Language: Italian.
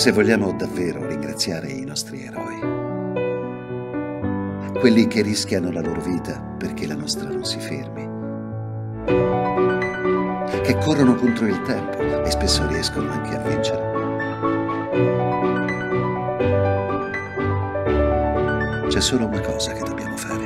Se vogliamo davvero ringraziare i nostri eroi, quelli che rischiano la loro vita perché la nostra non si fermi, che corrono contro il tempo e spesso riescono anche a vincere, c'è solo una cosa che dobbiamo fare.